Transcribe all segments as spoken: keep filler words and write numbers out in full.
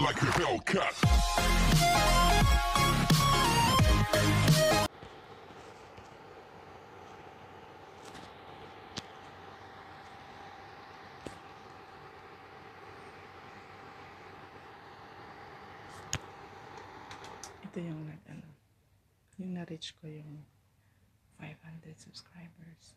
Like a Hellcat. Ito yung nag ano, yung na-reach ko yung five hundred subscribers.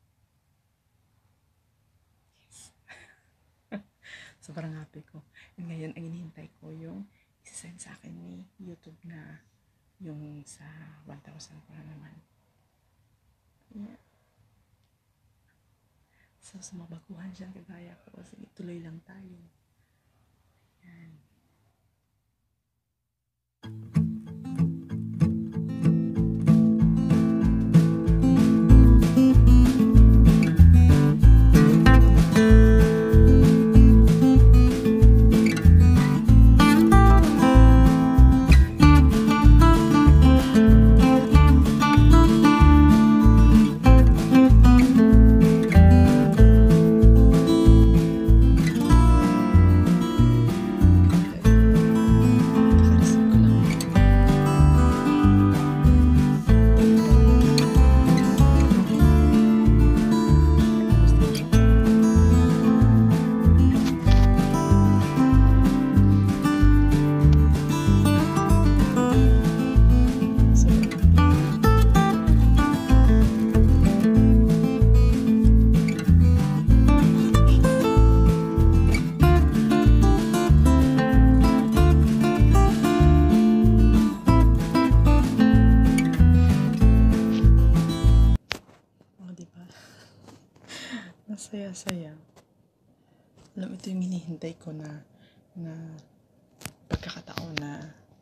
Yes. Sobrang happy ko. And ngayon, ang hinihintay ko yung isa-send sa akin ni YouTube na yung sa one thousand pa naman. Yeah. So, sumabaguhan siya kagaya ko kasi tuloy lang tayo. Yan. Masaya-saya. Alam, ito yung hinihintay ko na na pagkakataon na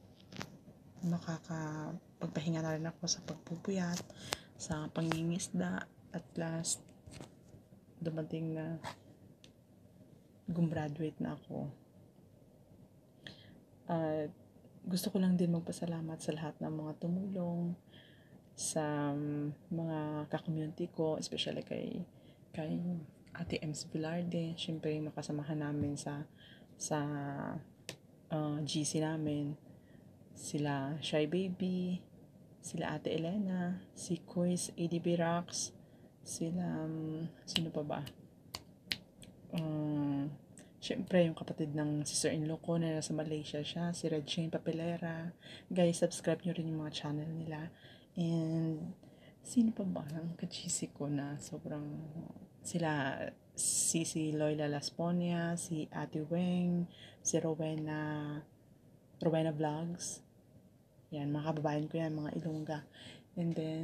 makakapagpahinga na rin ako sa pagpupuyat, sa pangingisda, at last dumating na gumraduate na ako. At gusto ko lang din magpasalamat sa lahat ng mga tumulong, sa mga ka-community ko, especially kay kay Ate Ems Velarde, syempre yung makasamahan namin sa sa uh, G C namin, sila Shy Baby, sila Ate Elena, si Kois A D B Rocks, sila um, sino pa ba? Um, syempre yung kapatid ng sister-in-law ko na nasa Malaysia siya, si Red Shane Papelera. Guys, subscribe nyo rin yung mga channel nila. And sino pa ba ang kachisi ko na sobrang sila, si si Loyla Lasponia, si Ate Weng, si Rowena Rowena Vlogs, yan, mga kababayan ko yan, mga Ilongga. And then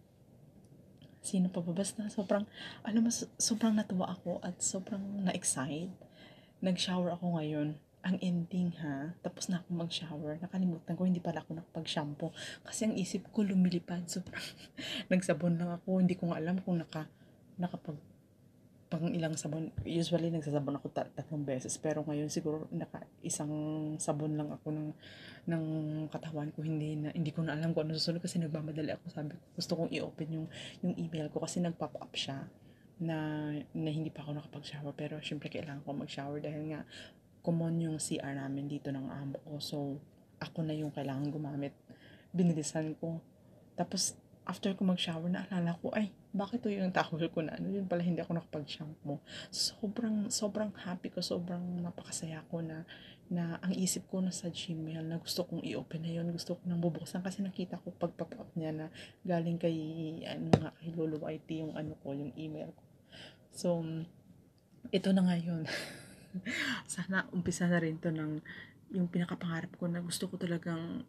sino pa ba, basta sobrang alam mo, sobrang natuwa ako at sobrang na-excite. Nag-shower ako ngayon, ang ending ha, tapos na ako mag-shower, nakalimutan ko, hindi pala ako nakapag-shampoo kasi ang isip ko lumilipad, sobrang nagsabon lang ako, hindi ko nga alam kung naka nakapag pang ilang sabon. Usually nagsasabon ako tat- tatlong beses, pero ngayon siguro naka isang sabon lang ako ng ng katawan ko, hindi na hindi ko na alam kung ano susunod kasi nagmamadali ako. Sabi ko gusto kong i-open yung yung email ko kasi nag-pop up siya na, na hindi pa ako nakapag-shower, pero syempre kailangan ko mag-shower dahil nga common yung C R namin dito ng amo ko. So, ako na yung kailangan gumamit. Binilisan ko. Tapos, after ko mag-shower, naalala ko, ay, bakit to yung towel ko na ano? Yun pala, hindi ako nakapag-shampoo. Sobrang, sobrang happy ko, sobrang napakasaya ko na, na ang isip ko na sa Gmail na gusto kong i-open na yun, gusto ko nang bubuksan kasi nakita ko pag-pop up niya na galing kay, ano nga, kay Lolo Y T yung ano ko, yung email ko. So, ito na nga yun. Sana umpisa na rin to ng yung pinakapangarap ko na gusto ko talagang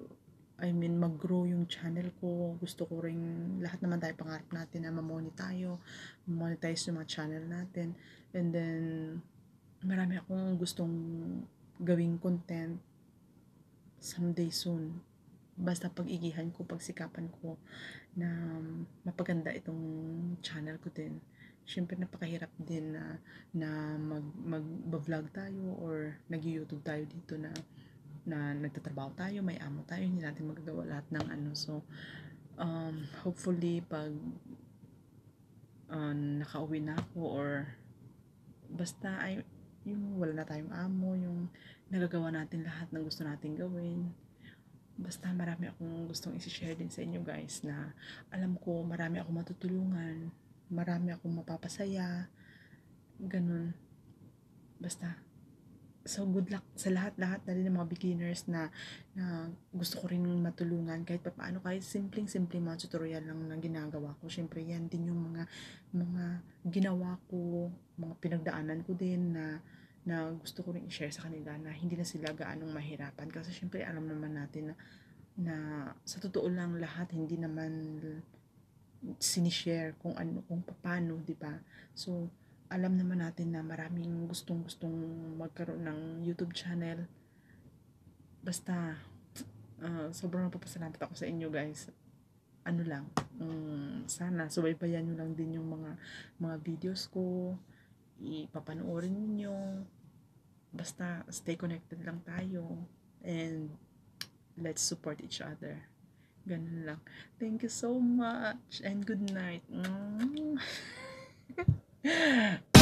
I mean mag-grow yung channel ko. Gusto ko ring lahat naman tayo pangarap natin na ma-monetize tayo, monetize yung mga channel natin. And then marami akong gustong gawing content someday soon. Basta pag-igihan ko, pagsikapan ko na mapaganda itong channel ko din. Siyempre napakahirap din na na mag mag-vlog tayo or nag-YouTube tayo dito na na nagtatrabaho tayo, may amo tayo, hindi natin magagawa lahat ng ano. So um, hopefully pag uh, nakauwi na ako or basta ay yung wala na tayong amo, yung nagagawa natin lahat ng gusto nating gawin. Basta marami akong gustong isi-share din sa inyo guys, na alam ko marami akong matutulungan, marami akong mapapasaya, ganun. Basta, so good luck sa lahat-lahat na rin ng mga beginners na, na gusto ko rin matulungan kahit papaano, kahit simpleng-simpleng mga tutorial lang na ginagawa ko. Syempre yan din yung mga mga ginawa ko, mga pinagdaanan ko din na na gusto ko rin i-share sa kanila, na hindi na sila gaanong mahirapan, kasi syempre alam naman natin na, na sa totoo lang lahat hindi naman sinishare kung ano, kung paano, di ba? So alam naman natin na maraming gustong-gustong magkaroon ng YouTube channel. Basta uh, sobrang napapasalamat ako sa inyo guys. Ano lang, um, sana subaybayan nyo lang din yung mga mga videos ko, ipapanoorin niyo. Basta stay connected lang tayo, and let's support each other. Ganun lang. Thank you so much and good night. Mm.